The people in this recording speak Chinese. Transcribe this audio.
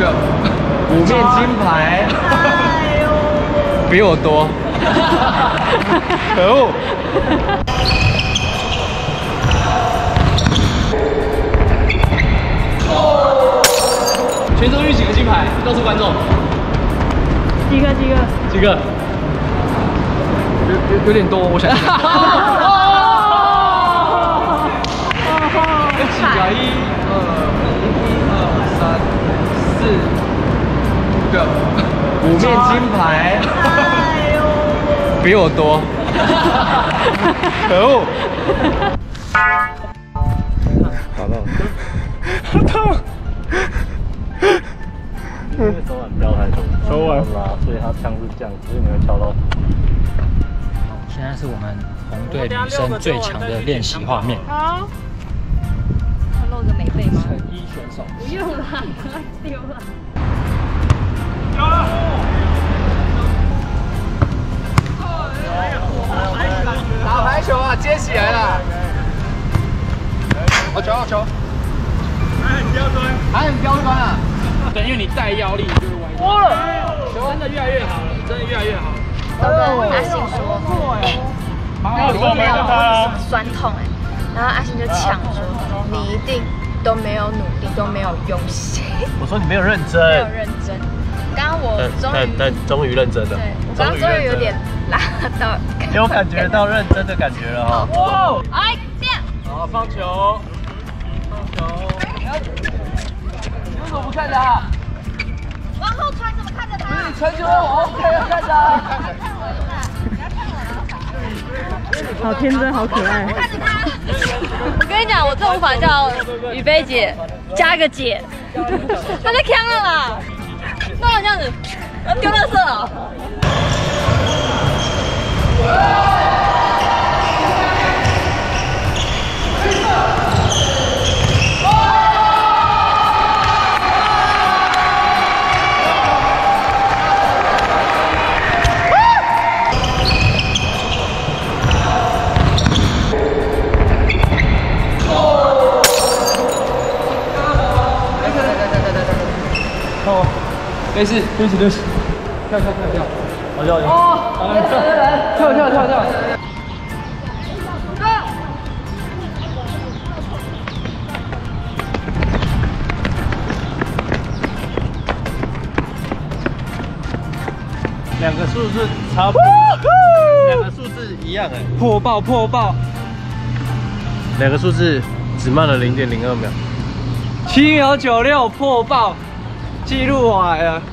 个，5面金牌，比我多，可恶！全中运几个金牌？告诉观众。 几个？ 几个？有点多，我想想。有几个？1、2、3、4、5个，5面金牌，比我多，可恶！好痛，好痛！ 因为手腕不要太重，手腕拉，所以他枪是这样，所以你会敲到。 现在是我们红队女生最强的练习画面。 好，他露个美背吗？ 成衣选手。 不用啦，丢了。 打排球啊，接起来了。好球，好球！还很刁钻，还很刁钻啊！ 对，因为你带腰力就会歪。哇，真的越来越好了，真的越来越好了。 都跟阿信说，那里没有什么酸痛哎，然后阿信就呛说，你一定都没有努力，都没有用心。 我说你没有认真， 没有认真。刚刚我终于认真了。 对，我刚刚终于有点拉到， 有感觉到认真的感觉了哈。 哇！哎，这样。 好，放球，放球。你为什么不看他？ 往后传，怎么看着他？ 你传球我 OK 啊，看他。 好天真，好可爱。 看着他。我跟你讲，我这无法叫雨菲姐加个姐，他在呛了啦。弄成这样子，要丢垃圾了。 没事，对不起，跳，好跳，跳。 两个数字差不多，两个数字一样哎， 破爆， 两个数字只慢了0.02秒 ，7秒96破爆，记录完了。